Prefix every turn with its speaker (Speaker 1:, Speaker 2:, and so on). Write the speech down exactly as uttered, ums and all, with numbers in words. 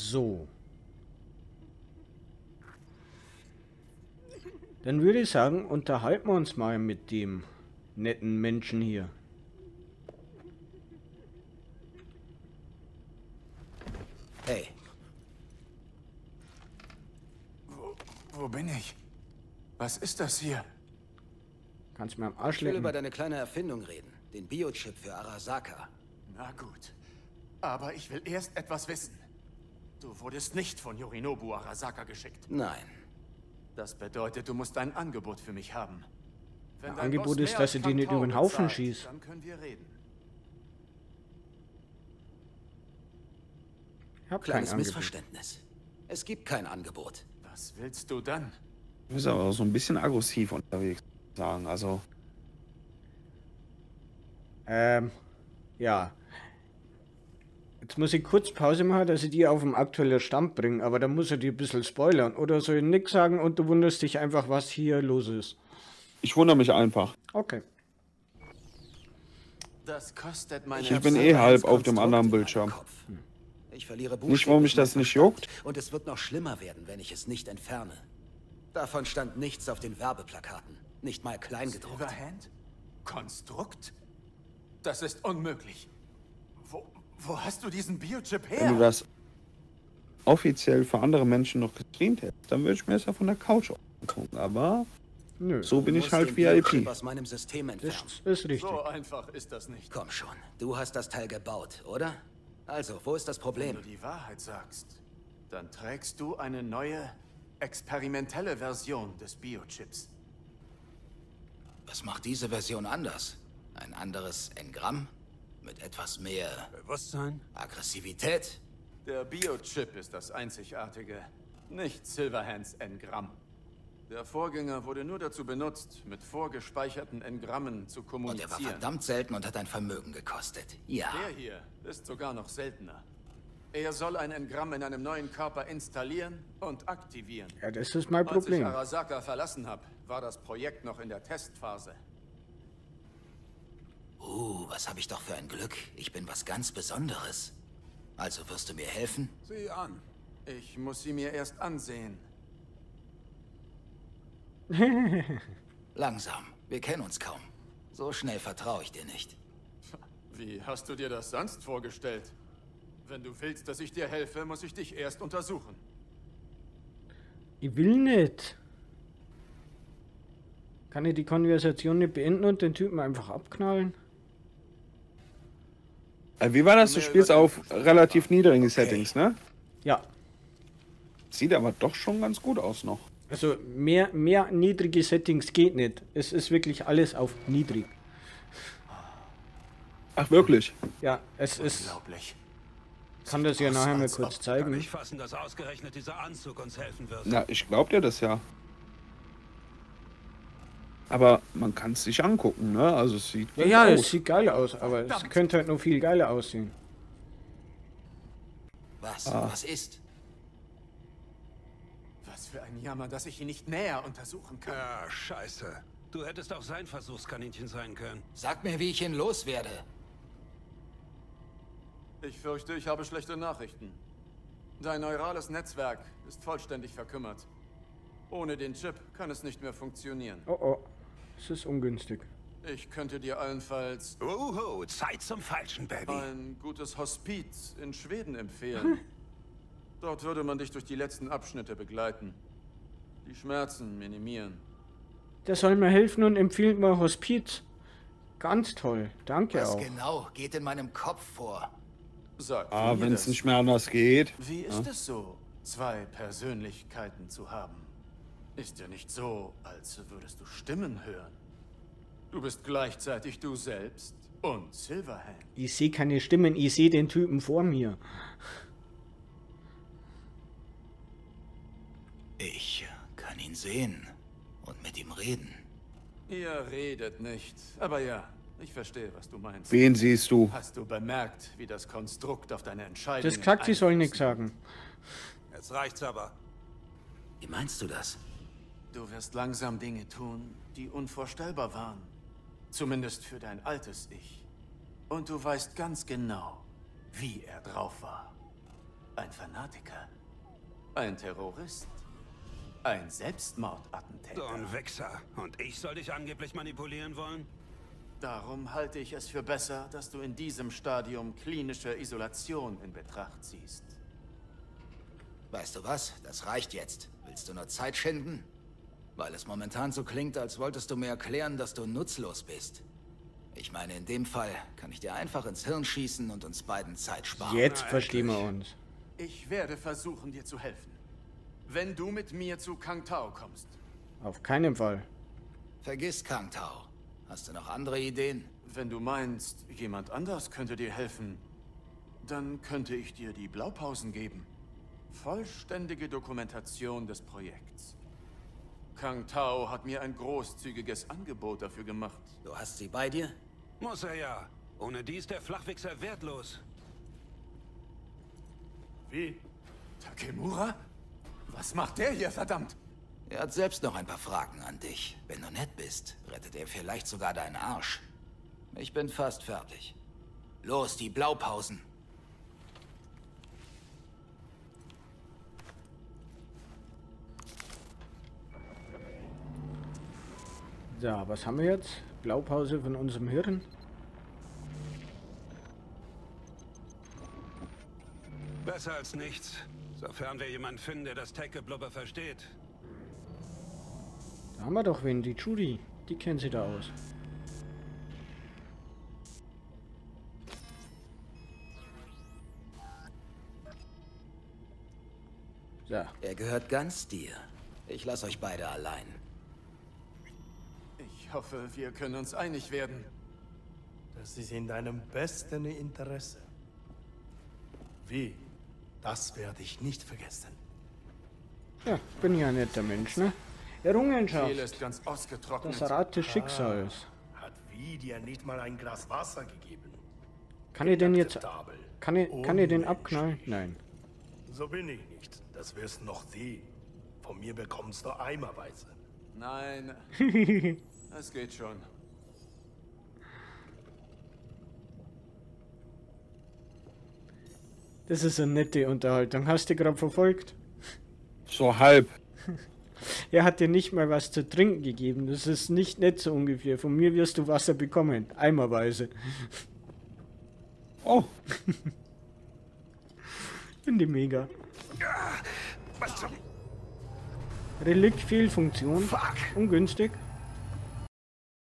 Speaker 1: So. Dann würde ich sagen, unterhalten wir uns mal mit dem netten Menschen hier.
Speaker 2: Hey.
Speaker 3: Wo, wo bin ich? Was ist das hier?
Speaker 1: Kannst du mir am Arsch
Speaker 2: Ich will
Speaker 1: lecken?
Speaker 2: über deine kleine Erfindung reden. Den Biochip für Arasaka.
Speaker 3: Na gut. Aber ich will erst etwas wissen. Du wurdest nicht von Yorinobu Arasaka geschickt.
Speaker 2: Nein.
Speaker 3: Das bedeutet, du musst ein Angebot für mich haben. Wenn
Speaker 1: Ein
Speaker 3: dein
Speaker 1: Angebot
Speaker 3: Boss
Speaker 1: ist,
Speaker 3: mehr
Speaker 1: dass
Speaker 3: als
Speaker 1: er die nicht
Speaker 3: Kantau
Speaker 1: über den Haufen
Speaker 3: bezahlt,
Speaker 1: schießt.
Speaker 3: Dann können wir reden.
Speaker 1: Ich hab kein
Speaker 2: Kleines
Speaker 1: Angebot.
Speaker 2: Missverständnis. Es gibt kein Angebot.
Speaker 3: Was willst du dann?
Speaker 4: Du bist aber auch so ein bisschen aggressiv unterwegs, sagen. Also,
Speaker 1: Ähm, ja. Jetzt muss ich kurz Pause machen, dass ich die auf den aktuellen Stand bringe, aber dann muss ich die ein bisschen spoilern. Oder soll ich nix sagen und du wunderst dich einfach, was hier los ist?
Speaker 4: ich wundere mich einfach.
Speaker 1: Okay.
Speaker 3: Das kostet meine
Speaker 4: Ich bin eh halb auf dem
Speaker 2: Konstrukt
Speaker 4: anderen
Speaker 2: in meinem
Speaker 4: Bildschirm.
Speaker 2: Kopf. Ich verliere
Speaker 4: Nicht, warum mich das
Speaker 2: buchstäblich
Speaker 4: nicht
Speaker 2: meinen
Speaker 4: juckt.
Speaker 2: Verstand. Und es wird noch schlimmer werden, wenn ich es nicht entferne. Davon stand nichts auf den Werbeplakaten. Nicht mal kleingedruckt.
Speaker 3: Silverhand? Konstrukt? Das ist unmöglich. Wo, wo hast du diesen Biochip her?
Speaker 4: Wenn du das offiziell für andere Menschen noch gestreamt hättest, dann würde ich mir das ja von der Couch angucken. Aber
Speaker 1: Nö,
Speaker 4: so bin
Speaker 2: Du
Speaker 4: ich
Speaker 2: musst
Speaker 4: halt
Speaker 2: den
Speaker 4: V I
Speaker 2: Biochip
Speaker 4: P.
Speaker 2: aus meinem System entfernen.
Speaker 1: das ist richtig.
Speaker 3: So einfach ist das nicht.
Speaker 2: Komm schon, du hast das Teil gebaut, oder? Also, wo ist das
Speaker 3: Wenn
Speaker 2: Problem?
Speaker 3: du die Wahrheit sagst, dann trägst du eine neue, experimentelle Version des Biochips.
Speaker 2: Was macht diese Version anders? Ein anderes Engramm? Mit etwas mehr
Speaker 5: Bewusstsein?
Speaker 2: Aggressivität?
Speaker 3: Der Biochip ist das Einzigartige, nicht Silverhands Engramm. Der Vorgänger wurde nur dazu benutzt, mit vorgespeicherten Engrammen zu
Speaker 2: Und er war
Speaker 3: kommunizieren.
Speaker 2: verdammt selten und hat ein Vermögen gekostet. Ja.
Speaker 3: Der hier ist sogar noch seltener. Er soll ein Engramm in einem neuen Körper installieren und aktivieren.
Speaker 1: Ja, das ist mein
Speaker 3: Als ich
Speaker 1: Problem.
Speaker 3: Arasaka verlassen habe, war das Projekt noch in der Testphase.
Speaker 2: Uh, was habe ich doch für ein Glück. Ich bin was ganz Besonderes. Also wirst du mir helfen?
Speaker 3: Sieh an. Ich muss sie mir erst ansehen.
Speaker 2: Langsam. Wir kennen uns kaum. So schnell vertraue ich dir nicht.
Speaker 3: Wie hast du dir das sonst vorgestellt? Wenn du willst, dass ich dir helfe, muss ich dich erst untersuchen.
Speaker 1: Ich will nicht. Kann ich die Konversation nicht beenden und den Typen einfach abknallen?
Speaker 4: Äh, Wie war das? Du spielst auf relativ niedrigen Settings, ne?
Speaker 1: Ja.
Speaker 4: Sieht aber doch schon ganz gut aus noch.
Speaker 1: Also mehr, mehr niedrige Settings geht nicht. Es ist wirklich alles auf niedrig.
Speaker 4: Ach, wirklich?
Speaker 1: Ja, es ist...
Speaker 3: Unglaublich.
Speaker 1: Kann das ja
Speaker 3: aus,
Speaker 1: nachher mal
Speaker 3: als
Speaker 1: kurz
Speaker 3: ob-
Speaker 5: Kann
Speaker 1: zeigen.
Speaker 5: nicht fassen, dass ausgerechnet dieser Anzug uns helfen wird.
Speaker 4: Na, ich glaub dir das ja. Aber man kann es sich angucken, ne? Also es sieht
Speaker 1: Ja,
Speaker 4: gut
Speaker 1: ja, es
Speaker 4: aus.
Speaker 1: sieht geil aus, aber es könnte halt noch viel geiler aussehen.
Speaker 2: Was?
Speaker 4: Ah.
Speaker 2: Was ist?
Speaker 3: Was für ein Jammer, dass ich ihn nicht näher untersuchen kann.
Speaker 5: Ja, scheiße. Du hättest auch sein Versuchskaninchen sein können.
Speaker 2: Sag mir, wie ich ihn loswerde.
Speaker 3: Ich fürchte, ich habe schlechte Nachrichten. Dein neurales Netzwerk ist vollständig verkümmert. Ohne den Chip kann es nicht mehr funktionieren.
Speaker 1: Oh oh, es ist ungünstig.
Speaker 3: Ich könnte dir allenfalls
Speaker 5: Uhu, Zeit zum Falschen, Baby.
Speaker 3: ein gutes Hospiz in Schweden empfehlen. Dort würde man dich durch die letzten Abschnitte begleiten. Die Schmerzen minimieren.
Speaker 1: Der soll mir helfen und empfiehlt mir Hospiz. Ganz toll, danke
Speaker 2: Was
Speaker 1: auch.
Speaker 2: genau geht in meinem Kopf vor?
Speaker 3: Sag
Speaker 4: Ah,
Speaker 3: mir
Speaker 4: wenn es
Speaker 3: das.
Speaker 4: nicht mehr anders geht.
Speaker 3: Wie ist es so, zwei Persönlichkeiten zu haben? Ist ja nicht so, als würdest du Stimmen hören. Du bist gleichzeitig du selbst und Silverhand.
Speaker 1: Ich sehe keine Stimmen, ich sehe den Typen vor mir.
Speaker 2: Ich kann ihn sehen und mit ihm reden.
Speaker 3: Ihr redet nicht, aber ja, ich verstehe, was du meinst.
Speaker 4: Wen siehst du?
Speaker 3: Hast du bemerkt, wie das Konstrukt auf deine Entscheidung
Speaker 1: Das gesagt, sie soll nichts sagen.
Speaker 5: Jetzt reicht's aber.
Speaker 2: Wie meinst du das?
Speaker 3: Du wirst langsam Dinge tun, die unvorstellbar waren. Zumindest für dein altes Ich. Und du weißt ganz genau, wie er drauf war. Ein Fanatiker. Ein Terrorist. Ein Selbstmordattentäter.
Speaker 5: So ein Wichser. Und ich soll dich angeblich manipulieren wollen?
Speaker 3: Darum halte ich es für besser, dass du in diesem Stadium klinische Isolation in Betracht ziehst.
Speaker 2: Weißt du was? Das reicht jetzt. Willst du nur Zeit schinden? Weil es momentan so klingt, als wolltest du mir erklären, dass du nutzlos bist. Ich meine, in dem Fall kann ich dir einfach ins Hirn schießen und uns beiden Zeit sparen.
Speaker 1: Jetzt
Speaker 5: Na,
Speaker 1: verstehen wir
Speaker 5: endlich.
Speaker 1: uns.
Speaker 3: Ich werde versuchen, dir zu helfen. Wenn du mit mir zu Kang Tao kommst.
Speaker 1: Auf keinen Fall.
Speaker 2: Vergiss Kang Tao. Hast du noch andere Ideen?
Speaker 3: Wenn du meinst, jemand anders könnte dir helfen, dann könnte ich dir die Blaupausen geben. Vollständige Dokumentation des Projekts. Kang Tao hat mir ein großzügiges Angebot dafür gemacht.
Speaker 2: Du hast sie bei dir?
Speaker 5: Muss er ja. Ohne die ist der Flachwichser wertlos.
Speaker 3: Wie? Takemura? Was macht der hier, verdammt?
Speaker 2: Er hat selbst noch ein paar Fragen an dich. Wenn du nett bist, rettet er vielleicht sogar deinen Arsch. Ich bin fast fertig. Los, die Blaupausen.
Speaker 1: So, was haben wir jetzt? Blaupause von unserem Hirn.
Speaker 5: Besser als nichts. Sofern wir jemanden finden, der das Tech-Geblubber versteht.
Speaker 1: Da haben wir doch wen, die Judy. Die kennt sie da aus. So.
Speaker 2: Er gehört ganz dir. Ich lasse euch beide allein.
Speaker 3: Ich hoffe, wir können uns einig werden.
Speaker 6: Das ist in deinem besten Interesse. Wie? Das werde ich nicht vergessen.
Speaker 1: Ja, bin ja ein netter Mensch, ne? Errungenschaft.
Speaker 3: Ziel ist ganz ausgetrocknet.
Speaker 1: Das Rad des Schicksals.
Speaker 6: Hat Wie dir nicht mal ein Glas Wasser gegeben?
Speaker 1: Kann ich den jetzt...
Speaker 6: Inakzeptabel.
Speaker 1: Kann ich, kann ich den
Speaker 6: Unmenschlich.
Speaker 1: abknallen? Nein.
Speaker 6: So bin ich nicht. Das wirst noch sehen. Von mir bekommst du eimerweise.
Speaker 3: Nein. Es geht schon.
Speaker 1: Das ist eine nette Unterhaltung. Hast du gerade verfolgt?
Speaker 4: So halb.
Speaker 1: Er hat dir nicht mal was zu trinken gegeben. Das ist nicht nett so ungefähr. Von mir wirst du Wasser bekommen. Eimerweise.
Speaker 4: Oh,
Speaker 1: Finde ich mega.
Speaker 5: Was zum...
Speaker 1: Relikt Fehlfunktion.
Speaker 5: Fuck!
Speaker 1: Ungünstig.